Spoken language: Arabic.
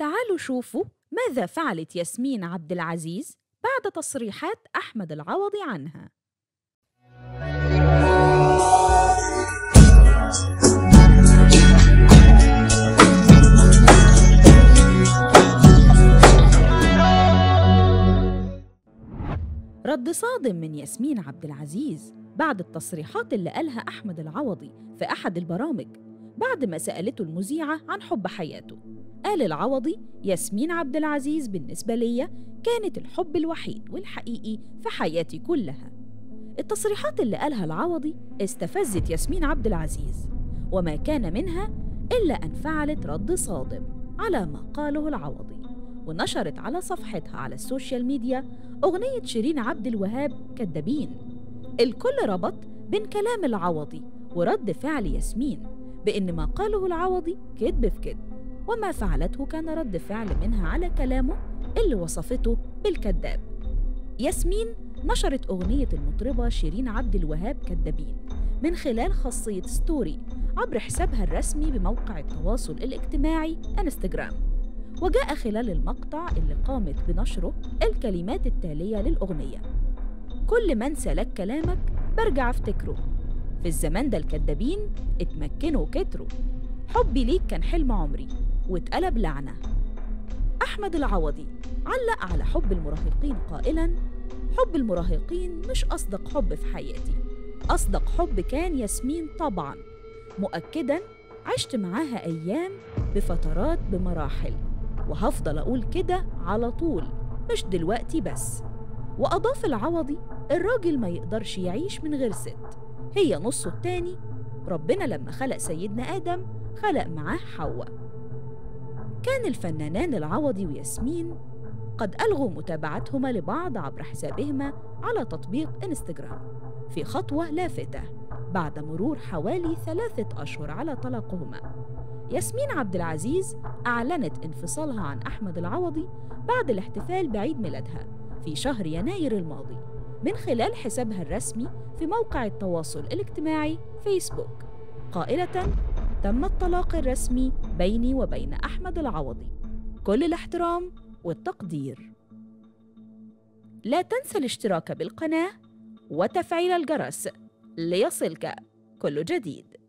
تعالوا شوفوا ماذا فعلت ياسمين عبد العزيز بعد تصريحات أحمد العوضي عنها. رد صادم من ياسمين عبد العزيز بعد التصريحات اللي قالها أحمد العوضي في أحد البرامج بعد ما سألته المذيعة عن حب حياته. قال العوضي: ياسمين عبد العزيز بالنسبة ليا كانت الحب الوحيد والحقيقي في حياتي كلها. التصريحات اللي قالها العوضي استفزت ياسمين عبد العزيز، وما كان منها إلا أن فعلت رد صادم على ما قاله العوضي، ونشرت على صفحتها على السوشيال ميديا أغنية شيرين عبد الوهاب كدابين. الكل ربط بين كلام العوضي ورد فعل ياسمين بأن ما قاله العوضي كذب في كذب، وما فعلته كان رد فعل منها على كلامه اللي وصفته بالكذاب. ياسمين نشرت أغنية المطربة شيرين عبد الوهاب كدابين من خلال خاصية ستوري عبر حسابها الرسمي بموقع التواصل الاجتماعي انستجرام. وجاء خلال المقطع اللي قامت بنشره الكلمات التالية للأغنية: كل ما انسى لك كلامك برجع افتكره، في الزمان ده الكدابين اتمكنوا وكتروا، حبي ليك كان حلم عمري واتقلب لعنة. أحمد العوضي علق على حب المراهقين قائلاً: حب المراهقين مش أصدق حب في حياتي، أصدق حب كان ياسمين طبعاً، مؤكداً عشت معاها أيام بفترات بمراحل، وهفضل أقول كده على طول مش دلوقتي بس. وأضاف العوضي: الراجل ما يقدرش يعيش من غير ست، هي نصه التاني، ربنا لما خلق سيدنا آدم خلق معاه حواء. كان الفنانان العوضي وياسمين قد ألغوا متابعتهما لبعض عبر حسابهما على تطبيق انستجرام في خطوة لافتة بعد مرور حوالي 3 أشهر على طلاقهما. ياسمين عبد العزيز أعلنت انفصالها عن أحمد العوضي بعد الاحتفال بعيد ميلادها في شهر يناير الماضي من خلال حسابها الرسمي في موقع التواصل الاجتماعي فيسبوك، قائلة: تم الطلاق الرسمي بيني وبين أحمد العوضي، كل الاحترام والتقدير. لا تنسى الاشتراك بالقناة وتفعيل الجرس ليصلك كل جديد.